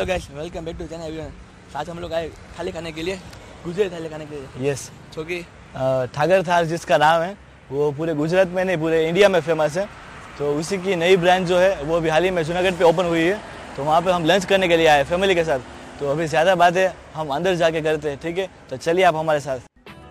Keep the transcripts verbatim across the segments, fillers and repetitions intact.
Guys, welcome back to channel everyone. आज हम लोग आए थाली खाने के लिए, गुजराती थाली खाने के लिए। यस, जो कि ठाकर थाल जिसका नाम है वो पूरे गुजरात में नहीं पूरे इंडिया में फेमस है। तो उसी की नई ब्रांच जो है वो भी हाल ही में जूनागढ़ पे ओपन हुई है। तो वहाँ पे हम लंच करने के लिए आए फैमिली के साथ। तो अभी ज़्यादा बातें हम अंदर जाके करते हैं, ठीक है? तो चलिए आप हमारे साथ।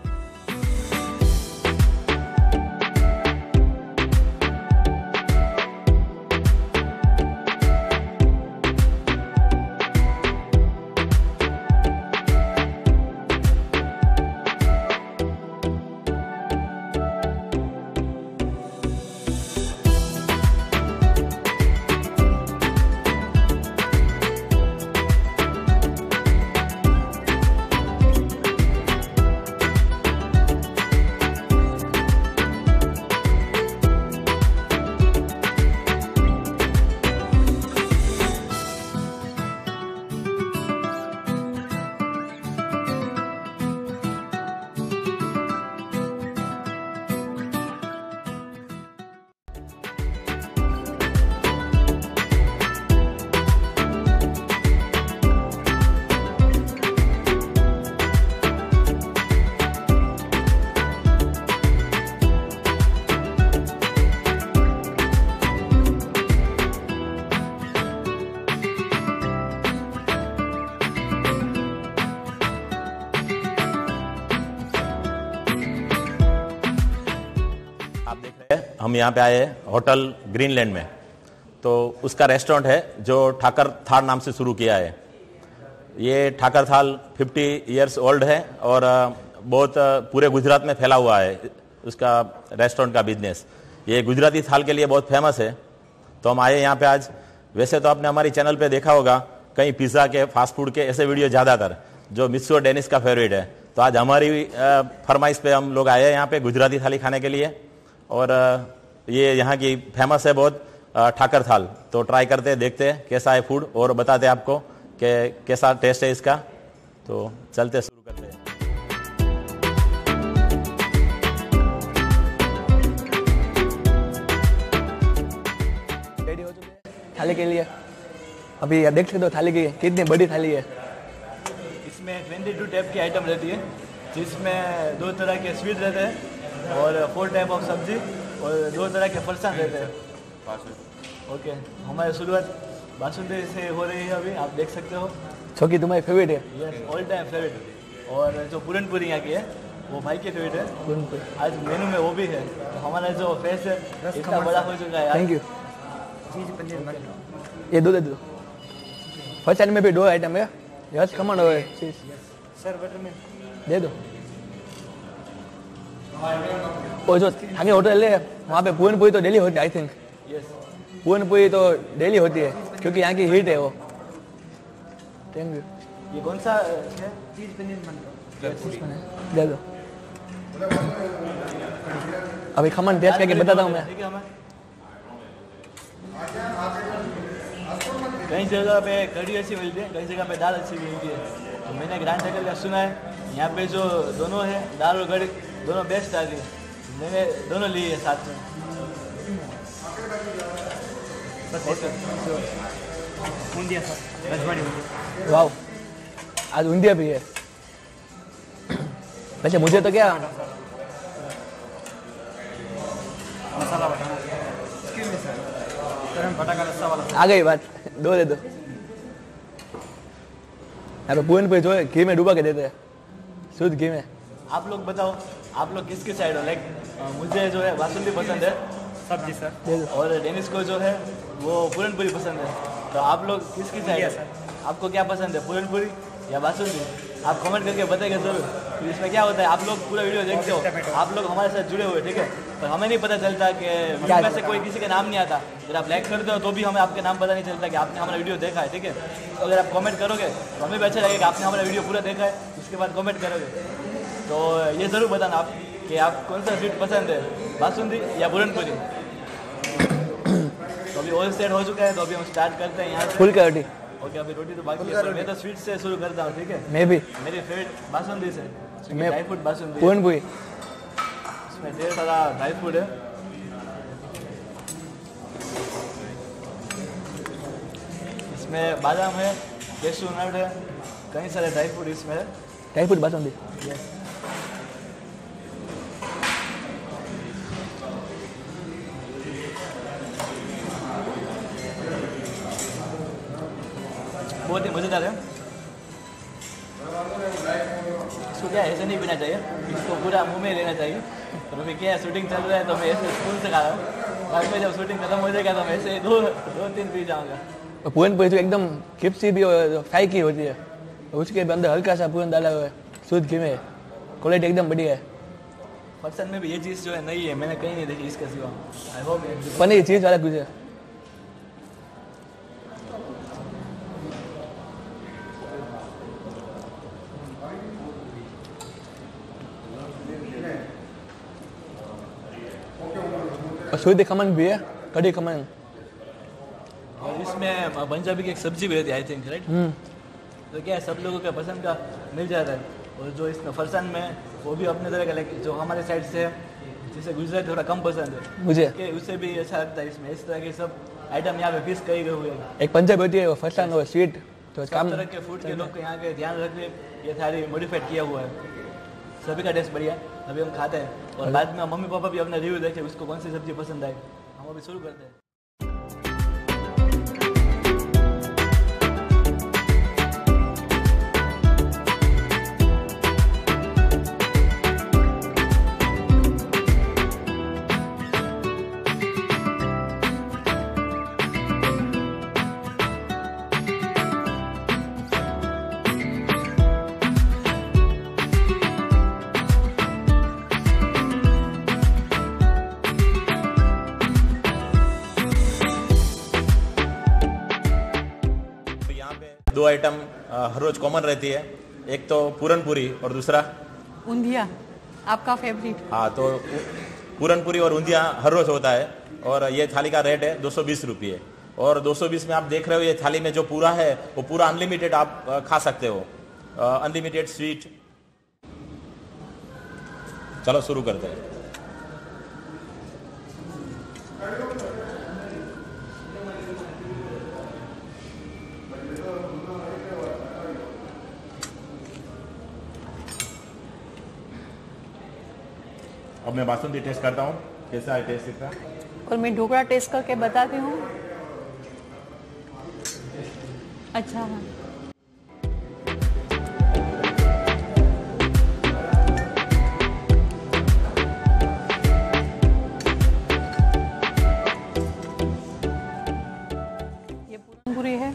हम यहाँ पे आए हैं होटल ग्रीनलैंड में। तो उसका रेस्टोरेंट है जो ठाकर थाल नाम से शुरू किया है। ये ठाकर थाल पचास इयर्स ओल्ड है और बहुत पूरे गुजरात में फैला हुआ है उसका रेस्टोरेंट का बिजनेस। ये गुजराती थाल के लिए बहुत फेमस है। तो हम आए यहाँ पे आज। वैसे तो आपने हमारी चैनल पे देखा होगा कहीं पिज़्ज़ा के, फास्ट फूड के ऐसे वीडियो ज़्यादातर जो मिस्टर डेनिश का फेवरेट है। तो आज हमारी फरमाइश पे हम लोग आए हैं यहाँ पे गुजराती थाली खाने के लिए। और ये यहाँ की फेमस है बहुत ठाकर थाल। तो ट्राई करते हैं, देखते हैं कैसा है फूड और बताते हैं आपको कि कैसा टेस्ट है इसका। तो चलते शुरू करते हैं। रेडी हो चुके हैं थाली के लिए। अभी आप देख सकते हो थाली की कितनी बड़ी थाली है। इसमें बाईस टाइप की आइटम रहती है, जिसमें दो तरह के स्वीट रहते हैं और फोर टाइप ऑफ सब्जी और दो तरह के फरसान रहते हैं। ओके, हमारी शुरुआत बासुंदी से हो रही है अभी, आप देख सकते हो। जो कि तुम्हारी फेवरेट है। Yes, all time favourite. और जो पूरन पूरी यहाँ की है वो भाई की फेवरेट है। पूरन पूरी आज मेनू में वो भी है। तो हमारा जो फेस है इतना बड़ा हो चुका है। Thank you. चीज़ पनीर मटर ये दो दे दो। फर्स्ट टाइम में भी दो आइटम है। यस, खमण हो चीज़ सर बटर में दे दो। और जो आगे होटल है वहाँ पे पूरन पूरी तो डेली होती है आई थिंक। यस, पूरन पूरी तो डेली होती है क्योंकि यहाँ की हीट है वो। Thank you. ये कौन सा है? चीज़ पनीर मटर दे दो। अभी खमन टेस्ट करके बताता हूँ मैं। कई जगह पे कढ़ी अच्छी मिलती है, कई जगह पे दाल अच्छी मिलती है। तो मैंने ग्रैंड ठाकर का सुना है यहाँ पे जो दोनों है दाल और कढ़ी दोनों बेस्ट आ गई। मैंने दोनों लिए है साथ में। वाह, आज ऊंधिया भी है। वैसे मुझे तो क्या मसाला आ गई बात, दो दे दो। यहाँ पे पूरन पूरी जो है घी में डुबा के देते हैं, शुद्ध घी में। आप लोग बताओ, आप लोग किसके साइड हो? लाइक मुझे जो है बासुंदी पसंद है सब्जी सर, और डेनिश को जो है वो पूरन पूरी पसंद है। तो आप लोग किसकी साइड है? आपको क्या पसंद है, पूरन पूरी या बासुंदी? आप कमेंट करके बताइए जरूर। तो इसमें क्या होता है, आप लोग पूरा वीडियो देखते हो, आप लोग हमारे साथ जुड़े हुए, ठीक है? पर हमें नहीं पता चलता कि वीडियो में से कोई किसी का नाम नहीं आता। अगर आप लाइक करते हो तो भी हमें आपके नाम पता नहीं चलता कि आपने हमारा वीडियो देखा है, ठीक है? तो अगर आप कमेंट करोगे तो हमें भी अच्छा लगेगा आपने हमारा वीडियो पूरा देखा है। उसके बाद कमेंट करोगे तो ये ज़रूर बताना आप कि आप कौन सा स्वीट पसंद है, बासुंदी या पूरन पूरी। तो अभी ऑल सेट हो चुका है, तो अभी हम स्टार्ट करते हैं यहाँ से। फुल रोटी। ओके, अभी रोटी तो बाकी है। मैं तो स्वीट से शुरू करता हूँ, ठीक है? मैं भी। मेरी फेवरेट बासुंदी से, ड्राई फ्रूट बासुंदी। पूरन पूरी इसमें ढेर सारा ड्राई फ्रूट है। इसमें बादाम है, कैशू नट है, कई सारे ड्राई फ्रूट इसमें है। Dry fruit basundi. यस। बहुत ही मज़ेदार है। इसको क्या ऐसे नहीं पीना चाहिए, इसको पूरा मुंह में लेना चाहिए। और अभी क्या है, शूटिंग चल रहा है तो मैं ऐसे स्पून से खा रहा हूँ। बाद में जब शूटिंग खत्म हो जाएगा तो मैं ऐसे दो दो तीन पी जाऊँगा। और पूरन पूरी तो एकदम क्रिस्पी भी और फ्राई की होती है, उसके अंदर हल्का सा पूरन डाला हुआ है, शुद्ध घी में, क्वालिटी एकदम बढ़िया है। फरसान में भी ये चीज़ जो है नहीं है, मैंने कहीं नहीं देखी इसके सिवा। आई होप पनीर चीज़ वाला कुछ है। और शुद्ध खमन भी है, कड़ी खमन। और इसमें पंजाबी की एक सब्जी भी रहती है आई थिंक, राइट? तो क्या है, सब लोगों का पसंद का मिल जाता है। और जो इसमें फरसान में वो भी अपने तरह का, लाइक जो हमारे साइड से है, जिसे गुजरात थोड़ा कम पसंद है मुझे, कि उससे भी अच्छा लगता है। इसमें इस तरह के सब आइटम यहाँ पे पीस कई गए हुए हैं। एक पंजाबी होती है वो फरसान और स्वीट, तो सब तरह के फूड के लोग यहाँ के ध्यान रख के ये थाली मॉडिफाइड किया हुआ है। सभी का टेस्ट बढ़िया। अभी हम खाते हैं और बाद में मम्मी पापा भी अपना रिव्यू देखे उसको कौन सी सब्जी पसंद आई। हम अभी शुरू करते हैं। दो आइटम हर रोज कॉमन रहती है, एक तो पूरन पूरी और दूसरा ऊंधिया, आपका फेवरेट। हाँ, तो पूरन पूरी और ऊंधिया हर रोज होता है। और ये थाली का रेट है दो सौ बीस रुपये। और दो सौ बीस में आप देख रहे हो ये थाली में जो पूरा है वो पूरा अनलिमिटेड आप खा सकते हो, अनलिमिटेड स्वीट। चलो शुरू करते हैं। अब मैं बासुंदी टेस्ट करता हूँ कैसा है टेस्ट इसका। और मैं ढोकला टेस्ट करके बताती हूँ। अच्छा है। ये पूरन पूरी है,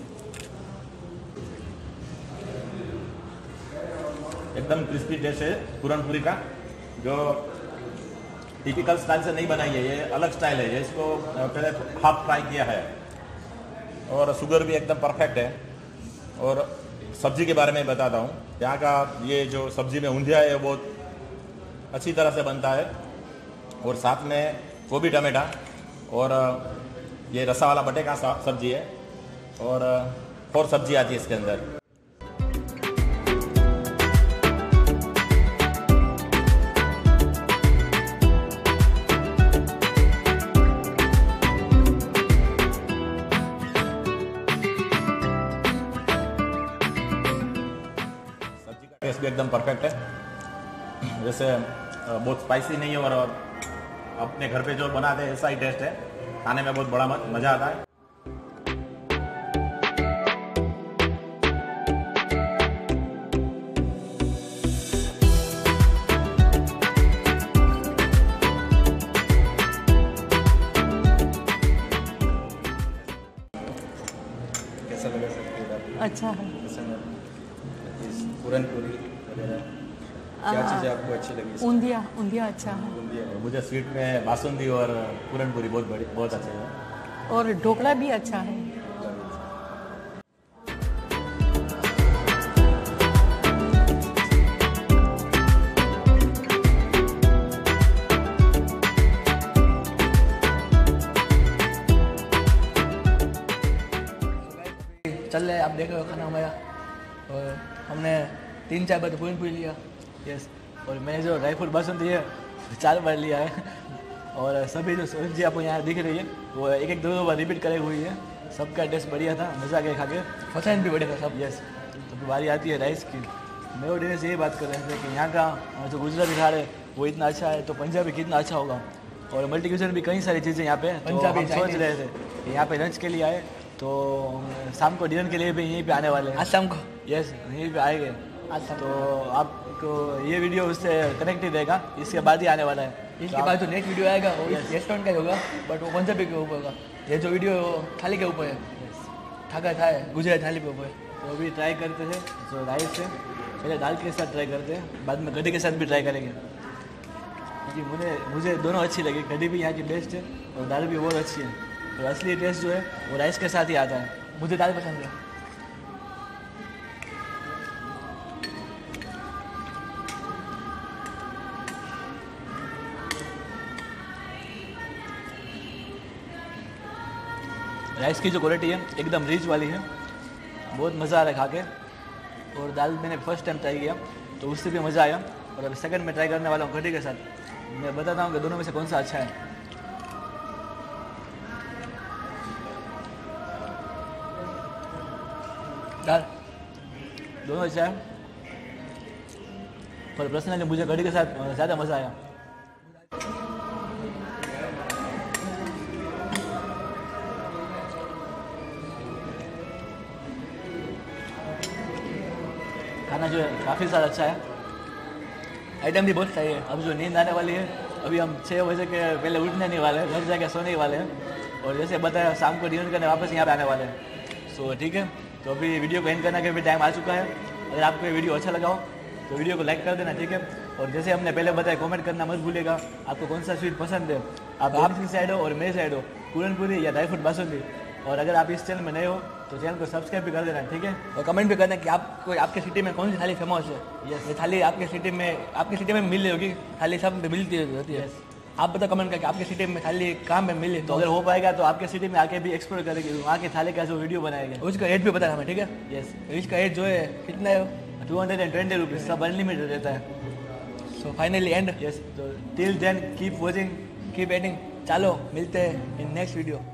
एकदम क्रिस्पी टेस्ट है पूरन पूरी का, जो टिपिकल स्टाइल से नहीं बनाई है, ये अलग स्टाइल है। ये इसको पहले हाफ फ्राई किया है और शुगर भी एकदम परफेक्ट है। और सब्जी के बारे में बताता हूँ, यहाँ का ये जो सब्जी में ऊंधिया है वो बहुत अच्छी तरह से बनता है। और साथ में गोभी टमाटा और ये रसा वाला बटे का सब्जी है और और सब्जी आती है इसके अंदर। टेस्ट भी एकदम परफेक्ट है, जैसे बहुत स्पाइसी नहीं है और अपने घर पे जो बनाते हैं ऐसा ही टेस्ट है। खाने में बहुत बड़ा मज़ा आता है। कैसा लगा सर? अच्छा है। पूरन पूरी वगैरह क्या चीज़ें आपको अच्छी लगी? ऊंधिया, ऊंधिया अच्छा है। मुझे स्वीट में बासुंदी और पूरन पूरी बहुत बड़ी बहुत अच्छी है। और ढोकला भी अच्छा है। चल रहे, आप देख रहे हो खाना हमारा। और हमने तीन चार बार तो पूरन पूरी लिया। यस। और मैंने जो ड्राई फ्रूट बासुंदी है चार बार लिया है। और सभी जो सब्जी आपको यहाँ दिख रही है वो एक एक दो दो बार रिपीट करे हुई है। सबका टेस्ट बढ़िया था, मज़ा आ गया खा के। पसंद भी बढ़िया था सब। यस, तो फिर बारी आती है राइस की। मैं और दिनेश यही बात कर रहे थे कि यहाँ का जो गुजराती खाना है वो इतना अच्छा है, तो पंजाबी कितना अच्छा होगा। और मल्टी क्यूजन भी कई सारी चीज़ें यहाँ पे, तो हम सोच रहे थे कि यहाँ पे लंच के लिए आए, तो शाम को डिनर के लिए भी यहीं पे आने वाले हैं। आज शाम को? यस, यहीं पे आएंगे आज शाम तो आपको ये वीडियो उससे कनेक्ट ही रहेगा, इसके बाद ही आने वाला है। इसके बाद जो नेक्स्ट वीडियो आएगा वो इस रेस्टोरेंट का ही होगा, बट वो पंजाबी के ऊपर होगा। ये जो वीडियो थाली के ऊपर है, ठाकर थाल गुजराती थाली के ऊपर। तो अभी ट्राई करते थे जो राइस है, पहले दाल के साथ ट्राई करते हैं, बाद में कढ़ी के साथ भी ट्राई करेंगे, क्योंकि मुझे मुझे दोनों अच्छी लगी। कढ़ी भी यहाँ की बेस्ट है और दाल भी बहुत अच्छी है। तो असली टेस्ट जो है वो राइस के साथ ही आता है। मुझे दाल पसंद है। राइस की जो क्वालिटी है एकदम रिच वाली है, बहुत मज़ा आ रहा है खा के। और दाल मैंने फर्स्ट टाइम ट्राई किया तो उससे भी मज़ा आया, और अभी सेकंड में ट्राई करने वाला हूँ कढ़ी के साथ। मैं बताता हूँ कि दोनों में से कौन सा अच्छा है। दाल दोनों अच्छा है, पर पर्सनली मुझे कढ़ी के साथ ज़्यादा मज़ा आया। खाना जो है काफ़ी सारा अच्छा है, आइटम भी बहुत सही है। अब जो नींद आने वाली है, अभी हम छः बजे के पहले उठने नहीं वाले हैं, घर जाके सोने ही वाले हैं। और जैसे बताया शाम को डिनर करने वापस यहाँ पे आने वाले हैं। सो ठीक है, तो अभी वीडियो को एंड करने का भी टाइम आ चुका है। अगर आपको ये वीडियो अच्छा लगा हो तो वीडियो को लाइक कर देना, ठीक है। और जैसे हमने पहले बताया, कमेंट करना मत भूलिएगा आपको कौन सा स्वीट पसंद है। आप आपकी साइड हो और मेरी साइड हो, पूरनपूरी या ड्राई फ्रूट बासुंदी। और अगर आप इस चैनल में नए हो तो चैनल को सब्सक्राइब भी कर देना, ठीक है। और कमेंट भी करना कि आपको आपके सिटी में कौन सी थाली फेमस है। यस, ये थाली आपके सिटी में आपकी सिटी में मिल रही होगी, थाली सब में मिलती होती है। आप बताओ कमेंट करके आपके सिटी में थाली कहाँ में मिली, तो अगर हो पाएगा तो आपके सिटी में आके भी एक्सप्लोर करेंगे, वहाँ की थाली का जो वीडियो बनाएंगे। उसका रेट भी बताना हमें, ठीक है। यस, इसका रेट जो है कितना है? Two hundred and twenty rupees, सब अनलिमिटेड रहता है। So finally end. यस, तो till then keep watching, keep waiting. चलो मिलते हैं इन नेक्स्ट वीडियो।